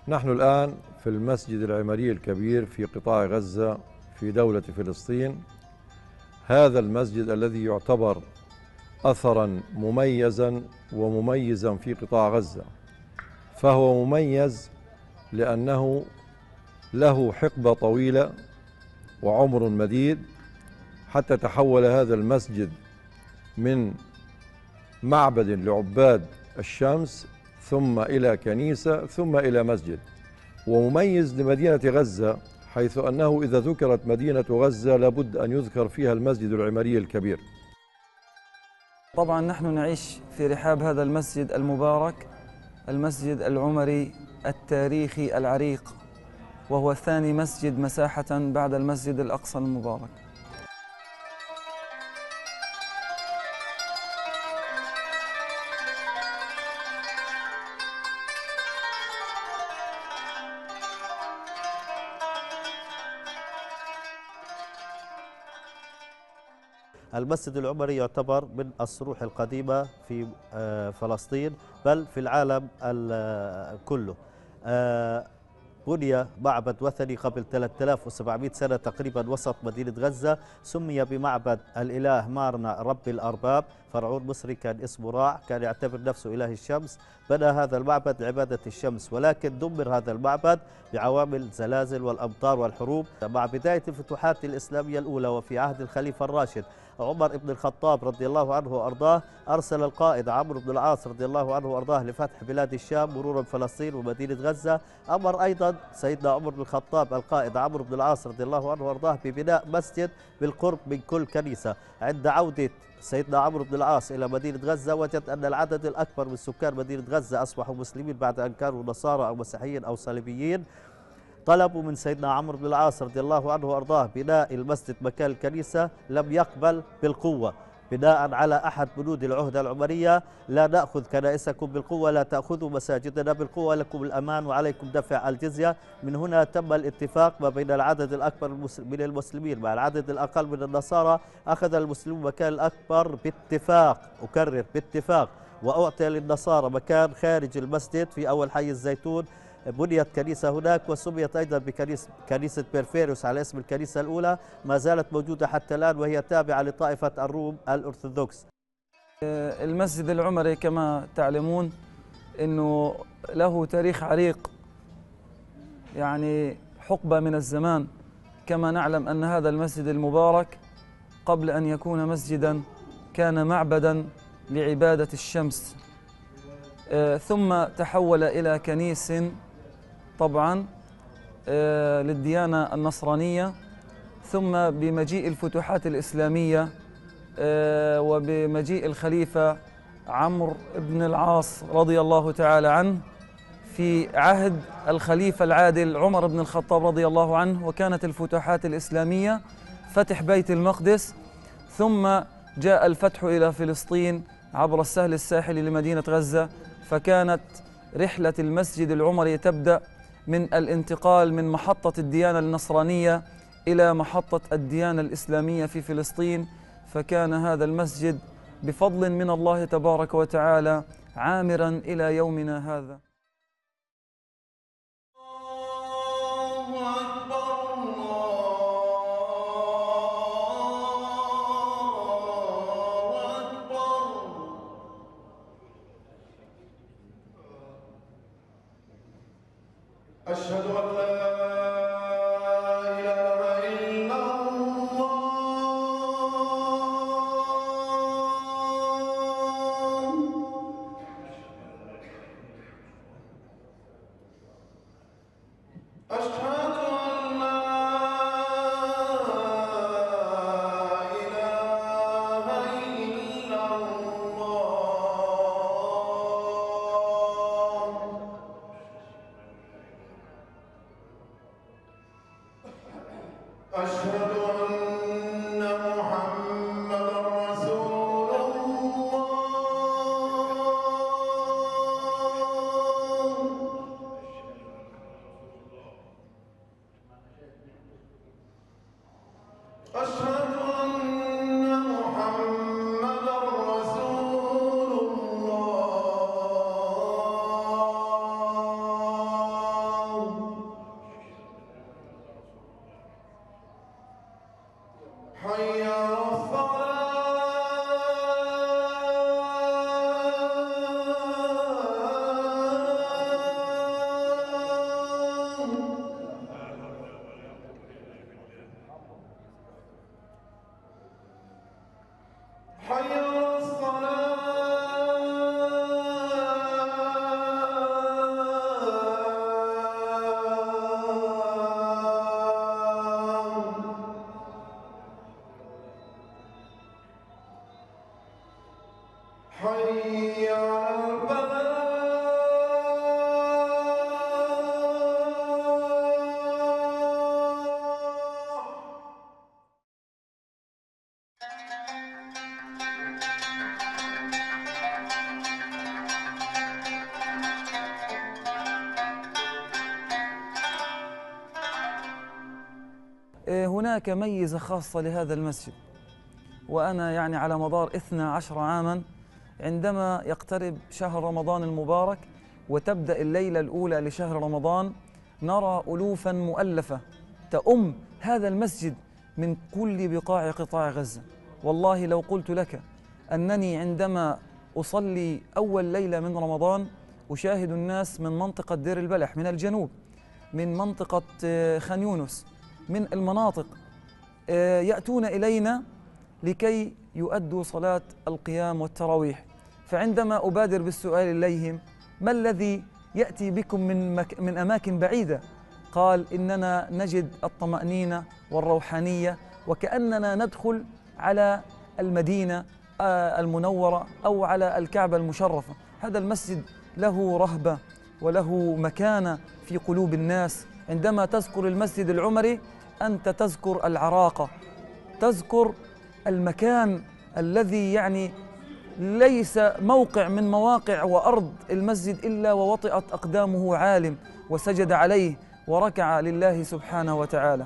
نحن الآن في المسجد العمري الكبير في قطاع غزة في دولة فلسطين. هذا المسجد الذي يعتبر أثرا مميزا ومميزا في قطاع غزة، فهو مميز لأنه له حقبة طويلة وعمر مديد، حتى تحول هذا المسجد من معبد لعباد الشمس ثم إلى كنيسة ثم إلى مسجد. ومميز لمدينة غزة حيث أنه إذا ذكرت مدينة غزة لابد أن يذكر فيها المسجد العمري الكبير. طبعا نحن نعيش في رحاب هذا المسجد المبارك، المسجد العمري التاريخي العريق، وهو ثاني مسجد مساحة بعد المسجد الأقصى المبارك. المسجد العمري يعتبر من الصروح القديمة في فلسطين بل في العالم كله. بني معبد وثني قبل 3700 سنة تقريبا وسط مدينة غزة، سمي بمعبد الإله مارنا رب الأرباب. فرعون مصري كان اسمه راع، كان يعتبر نفسه إله الشمس، بنى هذا المعبد لعبادة الشمس، ولكن دمر هذا المعبد بعوامل الزلازل والأمطار والحروب. مع بداية الفتوحات الإسلامية الأولى وفي عهد الخليفة الراشد عمر بن الخطاب رضي الله عنه وأرضاه، أرسل القائد عمرو بن العاص رضي الله عنه وأرضاه لفتح بلاد الشام مرورا بفلسطين ومدينة غزة. أمر أيضا سيدنا عمر بن الخطاب القائد عمرو بن العاص رضي الله عنه وأرضاه ببناء مسجد بالقرب من كل كنيسة. عند عودة سيدنا عمرو بن العاص إلى مدينة غزة وجد أن العدد الأكبر من سكان مدينة غزة أصبحوا مسلمين بعد أن كانوا نصارى أو مسيحيين أو صليبيين. طلبوا من سيدنا عمرو بن العاص رضي الله عنه وأرضاه بناء المسجد مكان الكنيسة، لم يقبل بالقوة بناء على أحد بنود العهدة العمرية: لا نأخذ كنائسكم بالقوة، لا تأخذوا مساجدنا بالقوة، لكم الأمان وعليكم دفع الجزية. من هنا تم الاتفاق ما بين العدد الأكبر من المسلمين مع العدد الأقل من النصارى. أخذ المسلمون مكان الأكبر باتفاق، أكرر باتفاق، وأعطي للنصارى مكان خارج المسجد في أول حي الزيتون. بنيت كنيسة هناك وسميت أيضا بكنيسة بيرفيروس على اسم الكنيسة الأولى، ما زالت موجودة حتى الآن وهي تابعة لطائفة الروم الأرثوذكس. المسجد العمري كما تعلمون أنه له تاريخ عريق، يعني حقبة من الزمان. كما نعلم أن هذا المسجد المبارك قبل أن يكون مسجدا كان معبدا لعبادة الشمس، ثم تحول إلى كنيس طبعا للديانة النصرانية، ثم بمجيء الفتوحات الإسلامية وبمجيء الخليفة عمرو بن العاص رضي الله تعالى عنه في عهد الخليفة العادل عمر بن الخطاب رضي الله عنه، وكانت الفتوحات الإسلامية فتح بيت المقدس، ثم جاء الفتح إلى فلسطين عبر السهل الساحلي لمدينة غزة. فكانت رحلة المسجد العمري تبدأ من الانتقال من محطة الديانة النصرانية إلى محطة الديانة الإسلامية في فلسطين. فكان هذا المسجد بفضل من الله تبارك وتعالى عامرا إلى يومنا هذا. أشهد أن لا إله إلا الله. أشهد أن لا إله إلا الله. أشهد أن محمدا رسول الله. أشهد أن محمدا رسول الله. حي على الصلاة حي على الصلاة حي على الفلاح. هناك ميزة خاصة لهذا المسجد، وأنا يعني على مدار 12 عاما عندما يقترب شهر رمضان المبارك وتبدأ الليلة الأولى لشهر رمضان نرى ألوفا مؤلفة تؤم هذا المسجد من كل بقاع قطاع غزة. والله لو قلت لك أنني عندما أصلي أول ليلة من رمضان أشاهد الناس من منطقة دير البلح، من الجنوب، من منطقة خان يونس، من المناطق يأتون إلينا لكي يؤدوا صلاة القيام والتراويح. فعندما أبادر بالسؤال إليهم: ما الذي يأتي بكم من أماكن بعيدة؟ قال: إننا نجد الطمأنينة والروحانية وكأننا ندخل على المدينة المنورة أو على الكعبة المشرفة. هذا المسجد له رهبة وله مكانة في قلوب الناس. عندما تذكر المسجد العمري أنت تذكر العراقة، تذكر المكان الذي يعني ليس موقع من مواقع وأرض المسجد إلا ووطئت أقدامه عالم وسجد عليه وركع لله سبحانه وتعالى.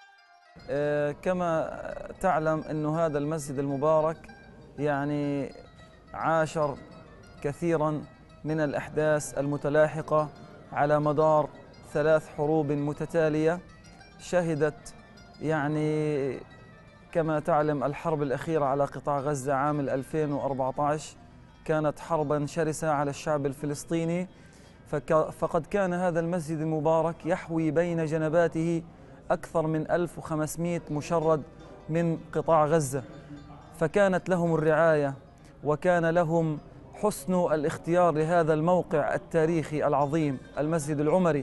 كما تعلم أن هذا المسجد المبارك يعني عاشر كثيرا من الأحداث المتلاحقة على مدار 3 حروب متتالية شهدت يعني كما تعلم الحرب الأخيرة على قطاع غزة عام 2014 كانت حربا شرسة على الشعب الفلسطيني، فقد كان هذا المسجد المبارك يحوي بين جنباته أكثر من 1500 مشرد من قطاع غزة، فكانت لهم الرعاية وكان لهم حسن الاختيار لهذا الموقع التاريخي العظيم المسجد العمري.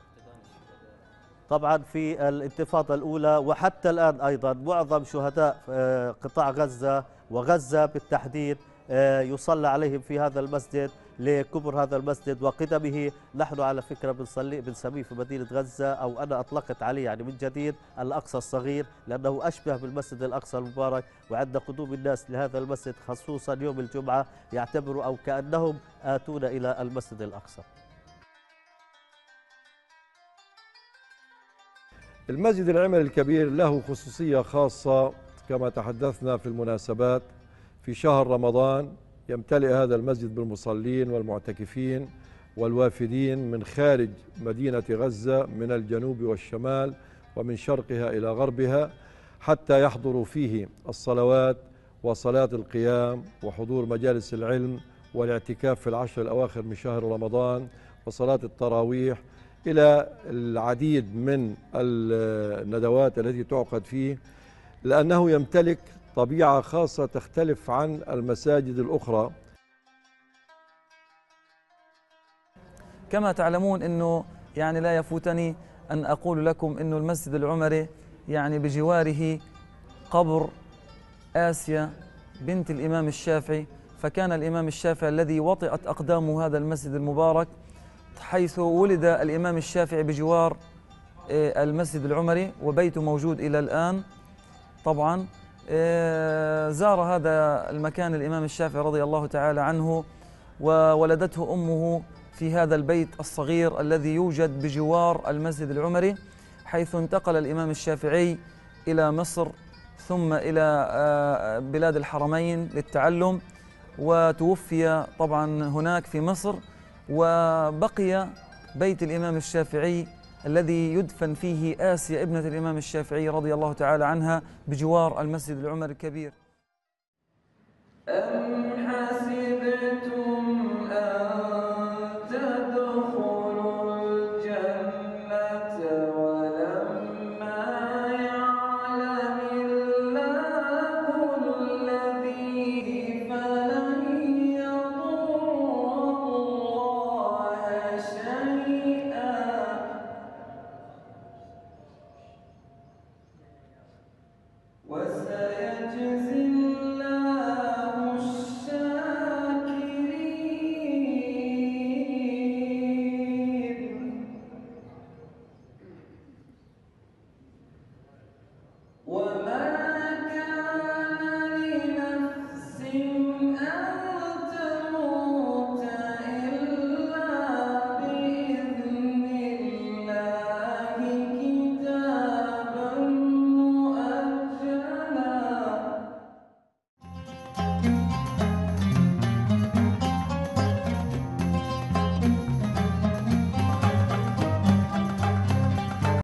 طبعا في الانتفاضة الأولى وحتى الآن أيضا معظم شهداء قطاع غزة وغزة بالتحديد يصلى عليهم في هذا المسجد لكبر هذا المسجد وقدمه. نحن على فكرة بنسميه في مدينة غزة، أو أنا أطلقت عليه يعني من جديد، الأقصى الصغير، لأنه أشبه بالمسجد الأقصى المبارك. وعند قدوم الناس لهذا المسجد خصوصا يوم الجمعة يعتبروا أو كأنهم آتون إلى المسجد الأقصى. المسجد العمري الكبير له خصوصية خاصة كما تحدثنا في المناسبات. في شهر رمضان يمتلئ هذا المسجد بالمصلين والمعتكفين والوافدين من خارج مدينة غزة، من الجنوب والشمال ومن شرقها إلى غربها، حتى يحضروا فيه الصلوات وصلاة القيام وحضور مجالس العلم والاعتكاف في العشر الأواخر من شهر رمضان وصلاة التراويح، إلى العديد من الندوات التي تعقد فيه، لأنه يمتلك طبيعة خاصة تختلف عن المساجد الأخرى. كما تعلمون أنه يعني لا يفوتني أن أقول لكم أنه المسجد العمري يعني بجواره قبر آسيا بنت الإمام الشافعي، فكان الإمام الشافعي الذي وطئت أقدامه هذا المسجد المبارك، حيث ولد الإمام الشافعي بجوار المسجد العمري وبيته موجود إلى الآن. طبعا زار هذا المكان الإمام الشافعي رضي الله تعالى عنه، وولدته أمه في هذا البيت الصغير الذي يوجد بجوار المسجد العمري، حيث انتقل الإمام الشافعي إلى مصر ثم إلى بلاد الحرمين للتعلم، وتوفي طبعا هناك في مصر، وبقي بيت الإمام الشافعي الذي يدفن فيه آسيا ابنة الإمام الشافعي رضي الله تعالى عنها بجوار المسجد العمري الكبير. أم حسبتم أن تدخلوا الجنة ولما يعلم الله الذين فلن يضروا الله شيئا وسيجزي الله الشاكرين. وما كان